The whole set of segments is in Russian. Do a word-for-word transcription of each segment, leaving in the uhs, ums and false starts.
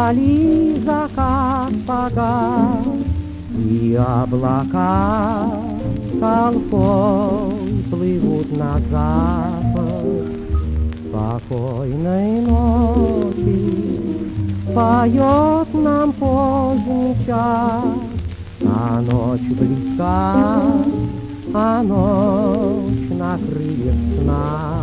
Вдали закат погас, и облака толпой плывут на запад. Спокойной ночи поет нам поздний час, а ночь близка, а ночь на крыльях сна.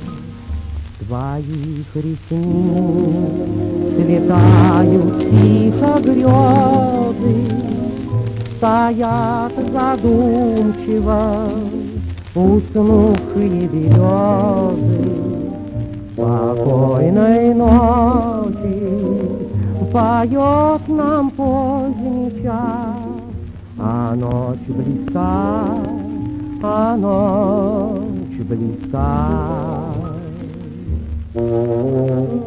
Твоих ресниц слетают тихо грезы, стоят задумчиво уснувшие березы. Спокойной ночи поет нам поздний час, а ночь близка, а ночь близка.